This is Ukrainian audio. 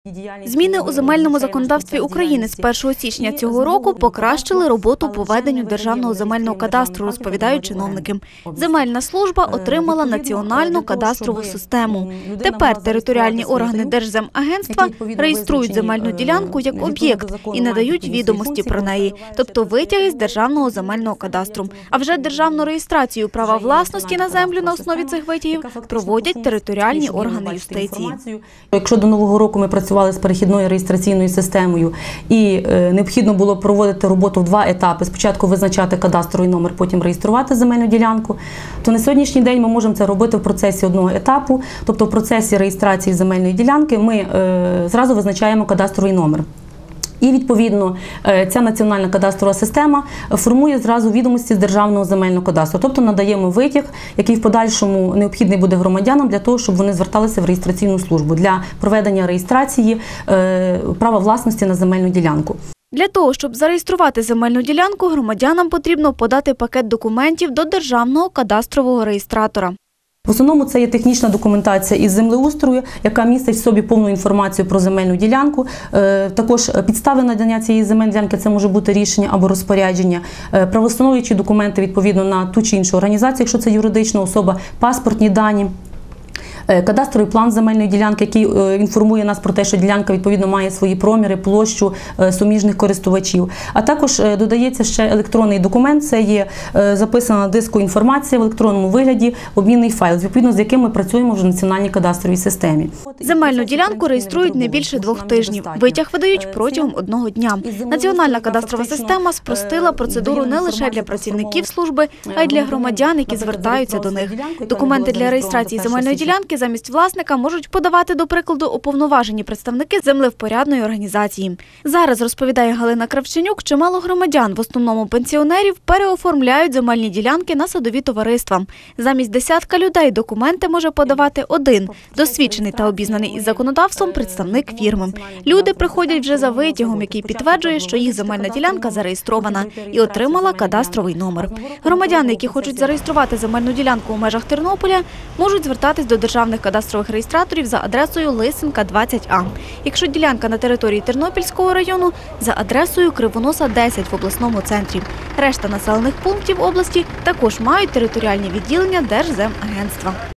Зміни у земельному законодавстві України з 1 січня цього року покращили роботу по веденню Державного земельного кадастру, розповідають чиновники. Земельна служба отримала національну кадастрову систему. Тепер територіальні органи Держземагентства реєструють земельну ділянку як об'єкт і надають відомості про неї, тобто витяги з Державного земельного кадастру. А вже державну реєстрацію права власності на землю на основі цих витягів проводять територіальні органи юстиції. Якщо до Нового року ми працювали з перехідною реєстраційною системою і необхідно було проводити роботу в два етапи, спочатку визначати кадастровий номер, потім реєструвати земельну ділянку, то на сьогоднішній день ми можемо це робити в процесі одного етапу, тобто в процесі реєстрації земельної ділянки ми зразу визначаємо кадастровий номер. І, відповідно, ця національна кадастрова система формує зразу відомості з Державного земельного кадастру. Тобто надаємо витяг, який в подальшому необхідний буде громадянам для того, щоб вони зверталися в реєстраційну службу для проведення реєстрації права власності на земельну ділянку. Для того, щоб зареєструвати земельну ділянку, громадянам потрібно подати пакет документів до Державного кадастрового реєстратора. В основному це є технічна документація із землеустрою, яка містить в собі повну інформацію про земельну ділянку. Також підстави надання цієї земельної ділянки – це може бути рішення або розпорядження, правовстановлюючі документи відповідно на ту чи іншу організацію, якщо це юридична особа, паспортні дані. Кадастровий план земельної ділянки, який інформує нас про те, що ділянка відповідно має свої проміри, площу суміжних користувачів. А також додається ще електронний документ, це є записана на диску інформація в електронному вигляді, обмінний файл, відповідно з яким ми працюємо вже в національній кадастровій системі. Земельну ділянку реєструють не більше 2 тижнів. Витяг видають протягом 1 дня. Національна кадастрова система спростила процедуру не лише для працівників служби, а й для громадян, які звертаються до них. Документи для реєстрації земельної ділянки замість власника можуть подавати, до прикладу, уповноважені представники землевпорядної організації. Зараз, розповідає Галина Кравченюк, чимало громадян, в основному пенсіонерів, переоформляють земельні ділянки на садові товариства. Замість десятка людей документи може подавати один – досвідчений та обізнаний із законодавством представник фірми. Люди приходять вже за витягом, який підтверджує, що їх земельна ділянка зареєстрована і отримала кадастровий номер. Громадяни, які хочуть зареєструвати земельну ділянку у межах Тернополя, можуть звертатись до державних кадастрових реєстраторів за адресою Лисенка, 20А. Якщо ділянка на території Тернопільського району – за адресою Кривоноса, 10 в обласному центрі. Решта населених пунктів області також мають територіальні відділення Держземагентства.